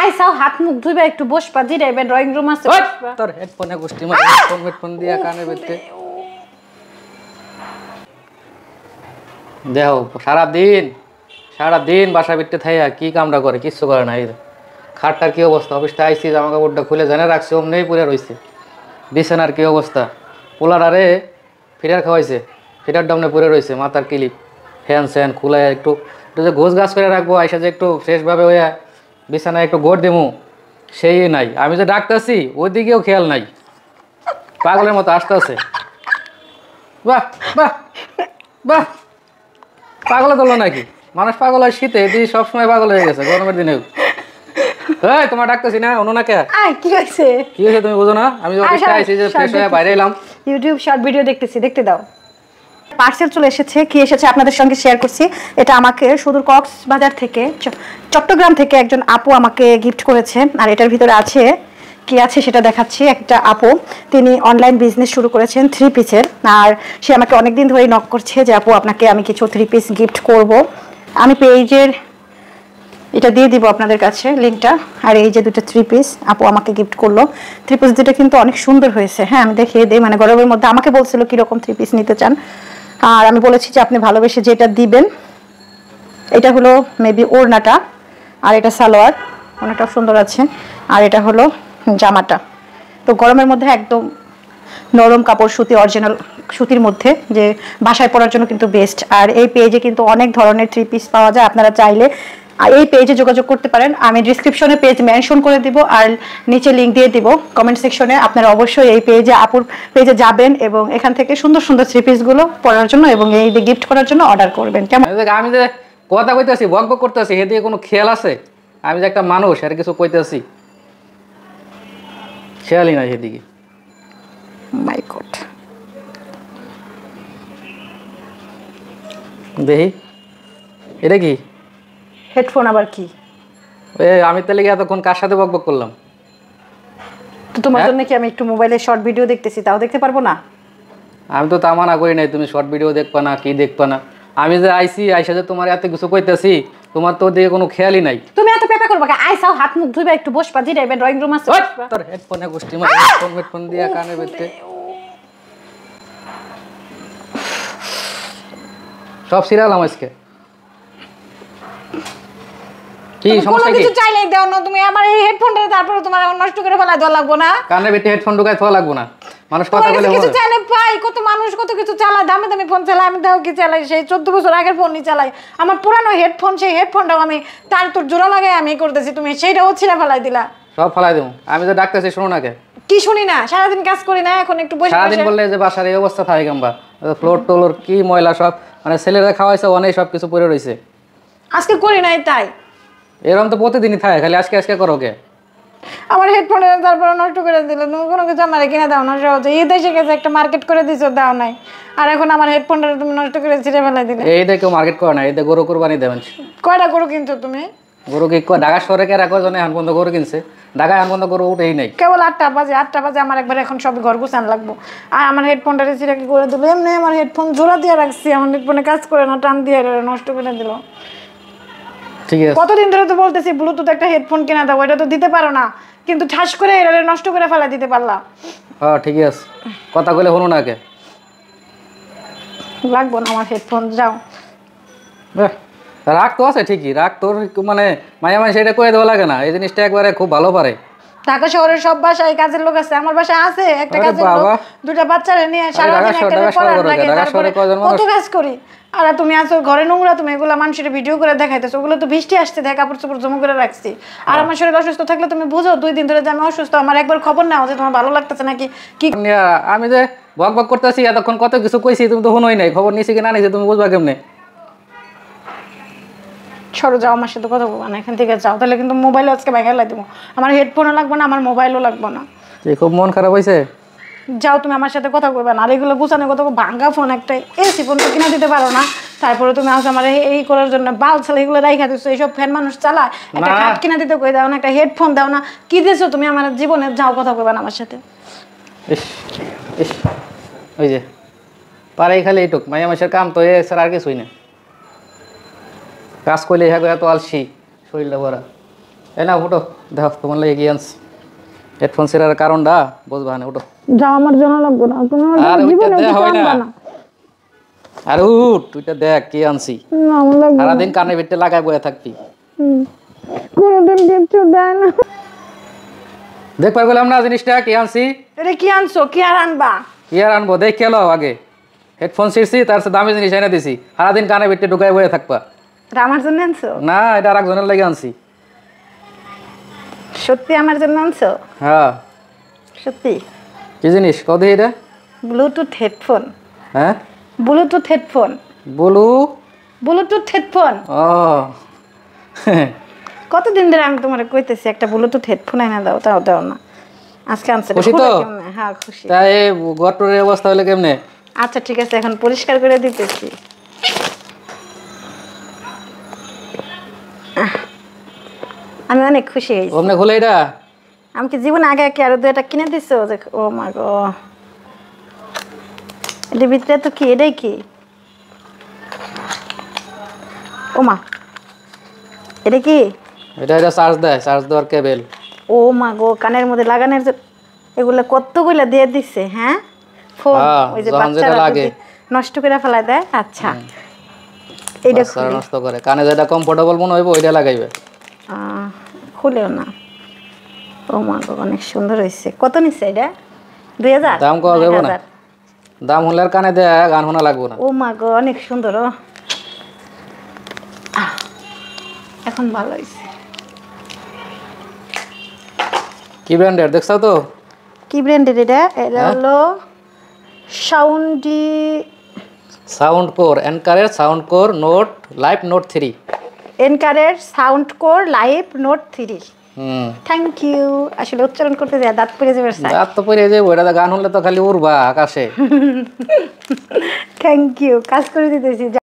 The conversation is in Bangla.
আইসাও হাত মুখ ধুইবা একটু বসবা জিরাইবে ড্রয়িং রুম আছে বসবা তোর হেডফোনে গোষ্ঠী মার হেডফোন দিয়া কানে বেতে দেখো সারা দিন বাসা বিটতে থাইয়া কি কামটা করে কিচ্ছু করে না। এই খাটটার কি অবস্থা, অফিসটা আইসি জামা কাপড়টা খুলে জানে রাখছে অমনেই পরে রয়েছে। বিছানার কি অবস্থা, পোলারে ফিটার খাওয়াইছে, ফিটার ডামনে পরে রয়েছে, মাথার ক্লিপ ফ্যান স্যান খুলে একটু যে ঘোষ গাছ করে রাখবো, আইসা যে একটু ফ্রেশভাবে হইয়া বিছানায় একটু গোড় দেবো সেই নাই। আমি যে ডাকতেছি ওই দিকেও খেয়াল নাই, পাগলের মতো আসতেছে। বাহ বাহ বাহ, পাগল তোলো নাকি মানুষ? পাগল হয় শীতে, এদিকে সবসময় পাগল হয়ে গেছে গরমের দিনেও। এই তোমার ডাকতেছি না, অন্য না কে? কি হয়েছে কি হয়েছে তুমি বুঝো না? আমি অফিসে আইছি যে ফ্রেশ হয়ে বাইরে এলাম, ইউটিউব শর্ট ভিডিও দেখতেছি, দেখতে দাও। পার্সেল চলে এসেছে, কি এসেছে আপনাদের সঙ্গে শেয়ার করছি। এটা আমাকে সুদূর কক্সবাজার থেকে, চট্টগ্রাম থেকে একজন আপু আমাকে গিফট করেছে। আর এটার ভিতরে আছে কি আছে সেটা দেখাচ্ছি। একটা আপু, তিনি অনলাইন বিজনেস শুরু করেছেন 3 পিসের। আর সে আমাকে অনেকদিন ধরেই নক করছে যে আপু আপনাকে আমি কিছু 3 পিস গিফট করব। আমি পেজের এটা দিয়ে দিব আপনাদের কাছে লিঙ্কটা। আর এই যে 2টা 3 পিস আপু আমাকে গিফট করলো। 3 পিস দুটো কিন্তু অনেক সুন্দর হয়েছে। হ্যাঁ, আমি দেখিয়ে দিই। মানে গরমের মধ্যে আমাকে বলছিল কিরকম 3 পিস নিতে চান, আর আমি বলেছি যে আপনি ভালোবেসে যেটা দিবেন। এটা হলো মেবি ওড়নাটা, আর এটা সালোয়ার, ওড়নাটাও সুন্দর আছে। আর এটা হলো জামাটা। তো গরমের মধ্যে একদম নরম কাপড়, সুতি, অরিজিনাল সুতির মধ্যে, যে বাসায় পরার জন্য কিন্তু বেস্ট। আর এই পেজে কিন্তু অনেক ধরনের 3 পিস পাওয়া যায়, আপনারা চাইলে এই পেজে যোগাযোগ করতে পারেন। আমি ডিসক্রিপশনে পেজ মেনশন করে দিব আর নিচে লিঙ্ক দিয়ে দিব কমেন্ট সেকশনে। আপনারা অবশ্যই এই পেজে, আপুর পেজে যাবেন এবং এখান থেকে সুন্দর সুন্দর 3 পিসগুলো পরার জন্য এবং এই গিফট করার জন্য অর্ডার করবেন। কেমন? আমি যে কথা কইতেছি, বক বক করতেছি, এদিকে কোনো খেয়াল আছে? আমি যে একটা মানুষ, আর কিছু কইতেছি খেয়ালই নাই সেদিকে। মাই গড, দেখি এটা কি হেডফোন আবার কি? আমি তাহলে এতক্ষণ কার সাথে বক বক করলাম? তো তোমার জন্য কি আমি একটু মোবাইলে শর্ট ভিডিও দেখতেছি, তাও দেখতে পারবো না? আমি তো তা মানা করি নাই তুমি শর্ট ভিডিও দেখবা না, কি দেখবা না। আমি যে আইসি আইসা যে তোমার এত কিছু কইতেছি, তোমার তো দিকে কোনো খেয়ালই নাই। তুমি এত পেপা করবা, আইসাও হাত মুখ ধুইবা একটু বসবা জিরাইবে ড্রয়িং রুম আছে বসবা। তোর হেডফোনে গোষ্ঠী মার হেডফোন দিয়া কানে বেতে সব সিরালাম আজকে। কি সমস্যা? কি কিছু চাইলেই দাও না তুমি আমার এই হেডফোনটা, তারপরে তোমার নষ্ট করে ফেলা দেওয়া লাগবো না? কানে বেতে হেডফোন ঢুকাই থোয়া লাগবো না? মানুষ কথা বলে কিছু চাইলে পাই, কত মানুষ কত কিছু চালায়, দামি দামি ফোন চালায়। আমি দাও কি চালাই, সেই 14 বছর আগের ফোনই চালাই। আমার পুরানো হেডফোন, সেই হেডফোনটাও আমি তার তোর জোড়া লাগাই আমি করতেছি, তুমি সেইটাও ছিঁড়ে ফেলাই দিলা। সব ফেলাই দেবো। আমি যে ডাকতেছি শোনো না কে? কি শুনি না? সারাদিন কাজ করি না, এখন একটু বসে সারাদিন বললে যে বাসার এই অবস্থা থাকে কিংবা ফ্লোর টোলোর কি ময়লা সব, মানে ছেলেরা খাওয়াইছে অনেক সব কিছু পরে রয়েছে। আজকে করি নাই তাই? এরকম তো প্রতিদিনই থাকে, খালি আজকে আজকে করো কে? আমার হেডফোনে তারপরে নষ্ট করে দিল। তুমি কোনো কিছু আমার কিনে দাও না সহজে। এই দেশে গেছে একটা মার্কেট করে দিছো, দাও নাই। আর এখন আমার হেডফোনটা তুমি নষ্ট করে ছিঁড়ে ফেলাই দিলে। এই দেখো মার্কেট করে না, এই গরু কোরবানি দেবেন। কয়টা গরু কিনছো তুমি? গরু কি ঢাকা শহরে কে রাখো জনে এখন পর্যন্ত গরু কিনছে? ঢাকায় এখন পর্যন্ত গরু উঠেই নাই। কেবল 8টা বাজে আমার একবার এখন সব ঘর গুছান লাগবো। আর আমার হেডফোনটা ছিঁড়ে কি করে দিল? এমনি আমার হেডফোন জোড়া দিয়ে রাখছি, আমার হেডফোনে কাজ করে না, টান দিয়ে নষ্ট করে দিল। ঠিক আছে, কতদিন ধরে তো বলতেছি ব্লুটুথ একটা হেডফোন কিনা দাও, এটা তো দিতে পারো না, কিন্তু ঠাস করে এটা নষ্ট করে ফেলা দিতে পারলা। হ্যাঁ ঠিক আছে, কথা কইলে হলো না কে? লাগবো না আমার হেডফোন, যাও। রাগ তো আছে ঠিকই, রাগ তোর মানে মায়া মায়া সেটা কয়ে দেওয়া লাগে না, এই জিনিসটা একবারে খুব ভালো পারে। ঢাকা শহরের সব বাসায় কাজের লোক আছে, আমার বাসায় আছে একটা কাজের লোক, 2টা বাচ্চারে নিয়ে সারাদিন একটা পড়ার লাগে, তারপরে কত কাজ করি। আর তুমি আসো ঘরে নোংরা, তুমি এগুলো মানুষের ভিডিও করে দেখাইতেছো, ওগুলো তো বৃষ্টি আসছে দেখ, কাপড় চোপড় জমা করে রাখছি। আর আমার শরীর অসুস্থ থাকলে তুমি বুঝো 2 দিন ধরে যে আমি অসুস্থ, আমার একবার খবর নাও যে তোমার ভালো লাগতেছে নাকি কি। আমি যে বক বক করতেছি এতক্ষণ কত কিছু কইছি, তুমি তো শুনোই নাই, খবর নিছি কি না নিছি তুমি বুঝবা কেমনে? সরো, যাও, আমার সাথে কথা বলবো না, এখান থেকে যাও। তাহলে কিন্তু মোবাইল আজকে ভাঙাই দেবো। আমার হেডফোনও লাগবে না, আমার মোবাইলও লাগবে না। খুব মন খারাপ হয়েছে, যাও, তুমি আমার সাথে কথা বলবে না। আর এগুলো গুছানো কত ভাঙ্গা ফোন, একটা এসি ফোন তো কিনা দিতে পারো না, তারপরে তুমি আসো আমার এই করার জন্য বাল ছাল এগুলো রাইখা দিচ্ছ। এইসব ফ্যান মানুষ চালায়, একটা খাট কিনা দিতে কই দাও না, একটা হেডফোন দাও না, কি দিয়েছো তুমি আমার জীবনে? যাও, কথা বলবে না আমার সাথে। ওই যে পারে খালি এইটুক মাইয়া মাসের কাম তো এছাড়া আর কিছুই না। কাজ করলে এত আলসি, শরীরটা ভরা। এই না উঠো, দেখো তোমার লাগে কি আনছি। হেডফোন ছেড়ার কারণটা বুঝবা না, উঠো। যা আমার জানা লাগবে না, তুমি আমার আর ওইটা জীবনে দেয়া কিছু হয় না। আনবা না। আর উঠ, তুইটা দেখ কি আনছি। না, আমার লাগবে না। সারাদিন কানে ভিতরে লাগায় বয়ে থাকবি। কোনোদিন কিছু দেয় না। দেখবার গেলাম না জিনিসটা কি আনছি। এটা কি আনছো? কি আর আনবা? কি আর আনবো, দেখ খেলো আগে। হেডফোন ছিঁড়ছি, তার সাথে দামি জিনিস এনে দিছি, সারাদিন কানে ভিতরে ঢুকায় বয়ে থাকবা। এটা আমার জন্য আনছো? না, এটা আর একজনের লাগে আনছি। সত্যি আমার জন্য আনছো? হ্যাঁ। সত্যি? কি জিনিস কত এটা? Bluetooth headphone. হ্যাঁ, ব্লুটুথ হেডফোন। বলু। Bluetooth headphone. ও কতদিন ধরে আমি তোমার কইতেছি একটা ব্লুটুথ হেডফোন এনে দাও, তাও দাও না। আজকে আনছে। খুশি তো? হ্যাঁ খুশি। তাই গটরের অবস্থা হলে কেমনে? আচ্ছা ঠিক আছে, এখন পরিষ্কার করে দিতেছি। আমি অনেক খুশি হয়েছি। ওমনে খুলে এটা? আমি কি জীবনে আগে কি আরো দুইটা কিনে দিছো? যে ও মা গো, এটার ভিতরে তো কি, এটাই কি? ও মা, এটা কি? এটা চার্জ দেয়, চার্জ দেওয়ার কেবল। ও মা গো, কানের মধ্যে লাগানোর এগুলো কতগুলো দিয়ে দিছে। হ্যাঁ, ফোন। হ্যাঁ, ওই যে যখন যেটা বাচ্চারা লাগে। যদি নষ্ট করে ফেলা দেয়। আচ্ছা, এইটা বাচ্চারা নষ্ট করে, কানে যেটা কমফোর্টেবল মনে হইব ওইটা লাগাইবে। খুলেও না। ও মা গো, অনেক সুন্দর হয়েছে। কত নিচ্ছে এটা? 2000? দাম কত দেবো না? দাম হলে আর কানে দেয় গান শোনা লাগবো না। ও মা গো, অনেক সুন্দর। ও এখন ভালো হয়েছে। কি ব্র্যান্ডের দেখছো তো? কি ব্র্যান্ডের এটা? এটা হলো সাউন্ডি। সাউন্ড কোর, এনকারের Soundcore Note Live Note 3। এনকারের Soundcore Live Note 3। Hmm, thank you. আসলে উচ্চারণ করতে যায় দাঁত পড়ে যাবে স্যার। রাত তো পরে যাবো, এটা গান হলে তো খালি উড়বা আকাশে। থ্যাংক ইউ, কাজ করে দিতেছি।